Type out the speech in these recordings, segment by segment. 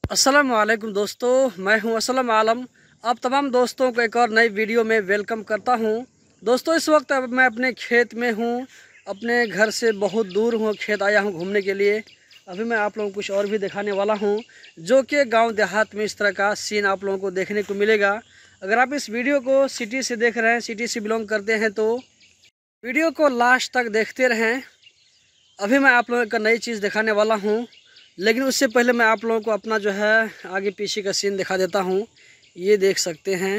अस्सलाम वालेकुम दोस्तों, मैं हूं असलम आलम। आप तमाम दोस्तों को एक और नई वीडियो में वेलकम करता हूं। दोस्तों, इस वक्त मैं अपने खेत में हूं। अपने घर से बहुत दूर हूं, खेत आया हूं घूमने के लिए। अभी मैं आप लोगों को कुछ और भी दिखाने वाला हूं, जो कि गांव देहात में इस तरह का सीन आप लोगों को देखने को मिलेगा। अगर आप इस वीडियो को सिटी से देख रहे हैं, सिटी से बिलोंग करते हैं, तो वीडियो को लास्ट तक देखते रहें। अभी मैं आप लोगों को नई चीज़ दिखाने वाला हूँ, लेकिन उससे पहले मैं आप लोगों को अपना जो है आगे पीछे का सीन दिखा देता हूँ। ये देख सकते हैं,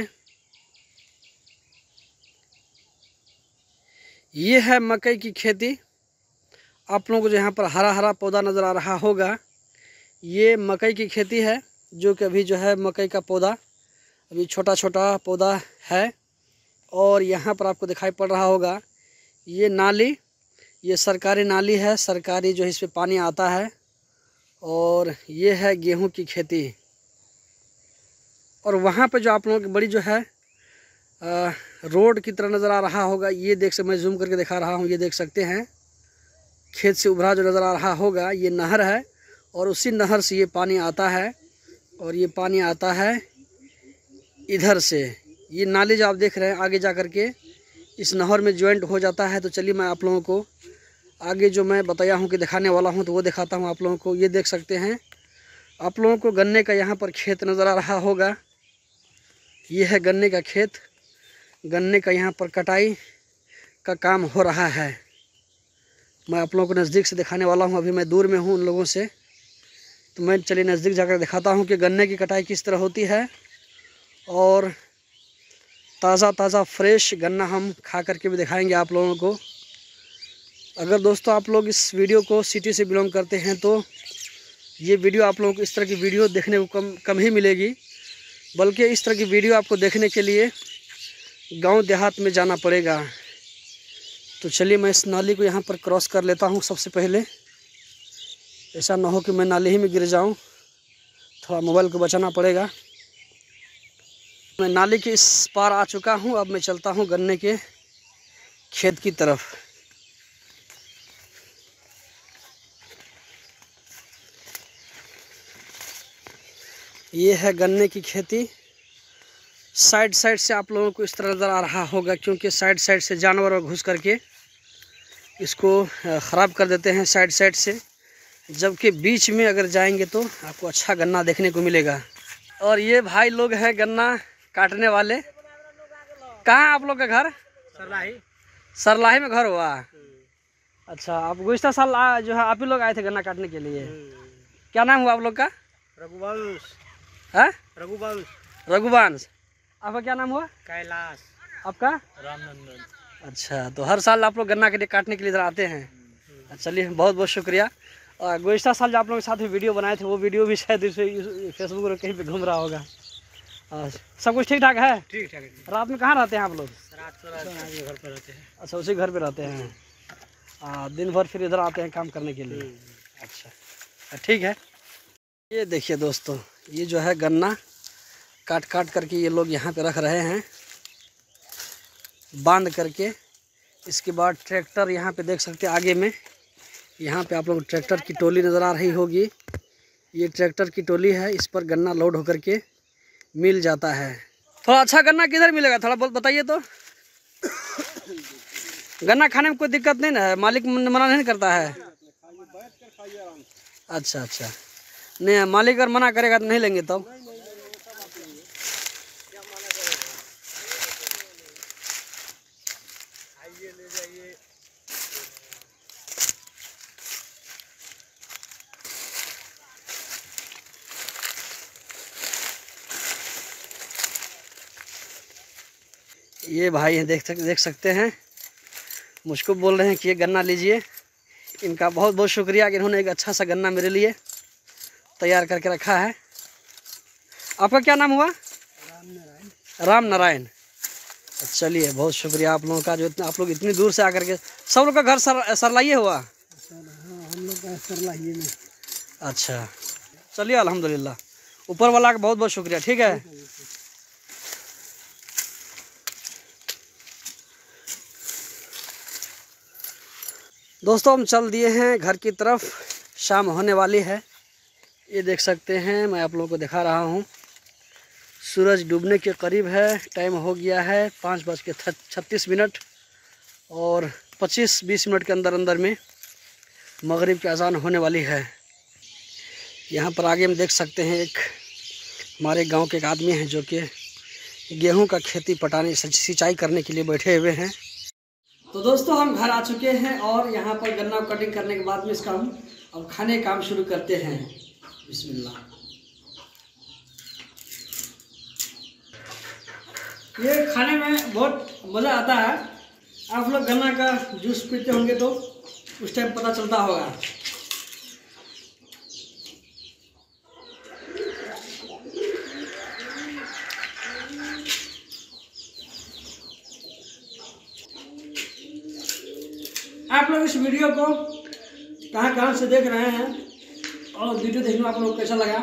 ये है मकई की खेती। आप लोगों को जो यहाँ पर हरा हरा पौधा नज़र आ रहा होगा, ये मकई की खेती है। जो कि अभी जो है मकई का पौधा अभी छोटा छोटा पौधा है। और यहाँ पर आपको दिखाई पड़ रहा होगा, ये नाली, ये सरकारी नाली है, सरकारी जो इस पर पानी आता है। और ये है गेहूं की खेती। और वहाँ पे जो आप लोगों की बड़ी जो है रोड की तरह नज़र आ रहा होगा, ये देख सकते, मैं जूम करके दिखा रहा हूँ, ये देख सकते हैं। खेत से उभरा जो नज़र आ रहा होगा, ये नहर है। और उसी नहर से ये पानी आता है। और ये पानी आता है इधर से। ये नाली जो आप देख रहे हैं, आगे जा कर के इस नहर में ज्वाइंट हो जाता है। तो चलिए मैं आप लोगों को आगे जो मैं बताया हूँ कि दिखाने वाला हूँ, तो वो दिखाता हूँ आप लोगों को। ये देख सकते हैं, आप लोगों को गन्ने का यहाँ पर खेत नज़र आ रहा होगा। ये है गन्ने का खेत। गन्ने का यहाँ पर कटाई का काम हो रहा है। मैं आप लोगों को नज़दीक से दिखाने वाला हूँ। अभी मैं दूर में हूँ उन लोगों से, तो मैं चलिए नज़दीक जाकर दिखाता हूँ कि गन्ने की कटाई किस तरह होती है। और ताज़ा ताज़ा फ्रेश गन्ना हम खा करके भी दिखाएंगे आप लोगों को। अगर दोस्तों आप लोग इस वीडियो को सिटी से बिलोंग करते हैं, तो ये वीडियो आप लोगों को इस तरह की वीडियो देखने को कम ही मिलेगी। बल्कि इस तरह की वीडियो आपको देखने के लिए गांव देहात में जाना पड़ेगा। तो चलिए मैं इस नाली को यहाँ पर क्रॉस कर लेता हूँ सबसे पहले। ऐसा ना हो कि मैं नाली ही में गिर जाऊँ, थोड़ा मोबाइल को बचाना पड़ेगा। मैं नाली के इस पार आ चुका हूँ। अब मैं चलता हूँ गन्ने के खेत की तरफ। ये है गन्ने की खेती। साइड साइड से आप लोगों को इस तरह नज़र आ रहा होगा, क्योंकि साइड साइड से जानवर घुस करके इसको ख़राब कर देते हैं साइड साइड से। जबकि बीच में अगर जाएंगे तो आपको अच्छा गन्ना देखने को मिलेगा। और ये भाई लोग हैं गन्ना काटने वाले। कहाँ आप लोग का घर? सरलाही। सरलाही में घर हुआ? अच्छा, आप गुज़िश्ता साल जो है आप ही लोग आए थे गन्ना काटने के लिए? क्या नाम हुआ आप लोग का? रघुवंश। है रघुवंश। रघुवंश। आपका क्या नाम हुआ? कैलाश। आपका? रामनंदन। अच्छा, तो हर साल आप लोग गन्ना के लिए काटने के लिए इधर आते हैं? चलिए, बहुत बहुत शुक्रिया। और गुज़िश्ता साल जो आप लोगों के साथ वीडियो बनाए थे, वो वीडियो भी शायद इस फेसबुक पर कहीं पे घूम रहा होगा। सब कुछ ठीक ठाक है? ठीक ठाक है। रात में कहाँ रहते हैं आप लोग? रात को घर पर रहते हैं। अच्छा, उसी घर पे रहते हैं। दिन भर फिर इधर आते हैं काम करने के लिए? अच्छा, ठीक है। ये देखिए दोस्तों, ये जो है गन्ना काट काट करके ये लोग यहाँ पे रख रहे हैं, बांध करके। इसके बाद ट्रैक्टर यहाँ पे देख सकते हैं आगे में। यहाँ पे आप लोग ट्रैक्टर की टोली नज़र आ रही होगी। ये ट्रैक्टर की टोली है, इस पर गन्ना लोड होकर के मिल जाता है। थोड़ा अच्छा गन्ना किधर मिलेगा, थोड़ा बहुत बताइए तो। गन्ना खाने में कोई दिक्कत नहीं ना है? मालिक मना नहीं करता है? अच्छा अच्छा, नहीं मालिक अगर मना करेगा तो नहीं लेंगे तब। ये भाई हैं, देख सकते हैं, मुझको बोल रहे हैं कि ये गन्ना लीजिए। इनका बहुत बहुत शुक्रिया कि इन्होंने एक अच्छा सा गन्ना मेरे लिए तैयार करके रखा है। आपका क्या नाम हुआ? राम नारायण। चलिए, बहुत शुक्रिया आप लोगों का, जो आप लोग इतनी दूर से आकर के। सब लोग का घर सरलाइए हुआ? हम लोग का सरलाही में। अच्छा, चलिए अल्हम्दुलिल्लाह, ऊपर वाला का बहुत बहुत शुक्रिया। ठीक है। दोस्तों, हम चल दिए हैं घर की तरफ। शाम होने वाली है। ये देख सकते हैं, मैं आप लोगों को दिखा रहा हूँ। सूरज डूबने के करीब है, टाइम हो गया है 5:36 और 25-20 मिनट के अंदर अंदर में मगरिब की अजान होने वाली है। यहाँ पर आगे हम देख सकते हैं एक हमारे गांव के एक आदमी हैं जो कि गेहूं का खेती पटाने सिंचाई करने के लिए बैठे हुए हैं। तो दोस्तों हम घर आ चुके हैं और यहाँ पर गन्ना कटिंग करने के बाद में इसका हम अब खाने का काम शुरू करते हैं। बिस्मिल्लाह। ये खाने में बहुत मज़ा आता है। आप लोग गन्ना का जूस पीते होंगे तो उस टाइम पता चलता होगा। आप लोग इस वीडियो को कहाँ से देख रहे हैं और वीडियो देखने में आप लोग को कैसा लगा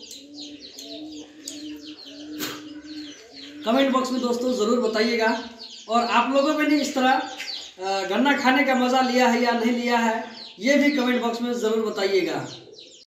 कमेंट बॉक्स में दोस्तों ज़रूर बताइएगा। और आप लोगों ने भी इस तरह गन्ना खाने का मज़ा लिया है या नहीं लिया है, ये भी कमेंट बॉक्स में ज़रूर बताइएगा।